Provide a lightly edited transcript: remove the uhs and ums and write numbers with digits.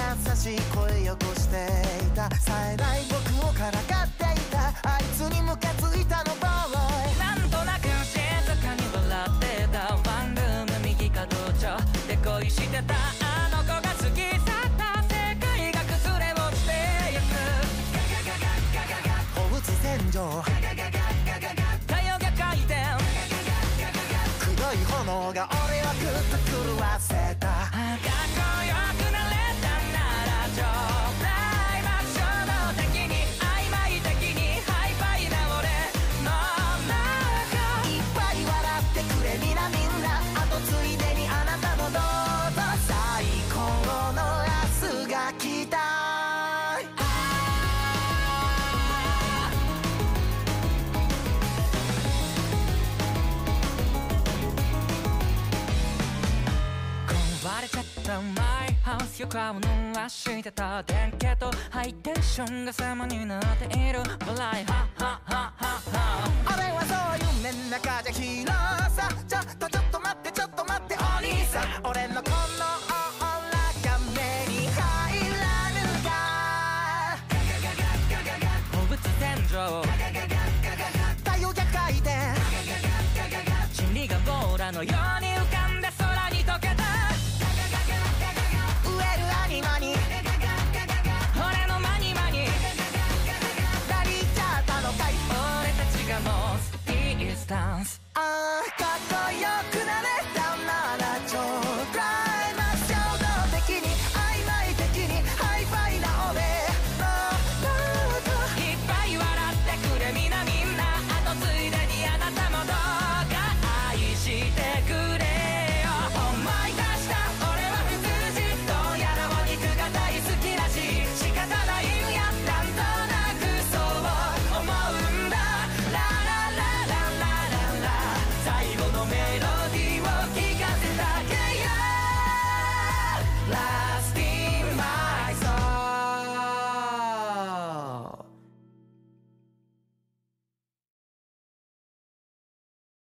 優しい声よこしていた。冴えない僕をからかっていた。あいつにムカついたのボーイ。 なんとなく静かに笑ってた。ワンルーム右か道場で恋してた。あの子が過ぎ去った世界が崩れ落ちてゆく。 放物線上太陽が回転。 黒い炎が俺をぐっと狂わせた。 かっこよくなれたならちょうだい。真正の敵に曖昧的にハイファイな俺の中。 いっぱい笑ってくれみんな。あとついでにあなたもどうぞ。最高の明日が来た。 壊れちゃったマイハウス床を濡らしてた。電気とハイテンションが様になっている。笑いはっはっはっはっは。 俺はそう夢の中じゃ一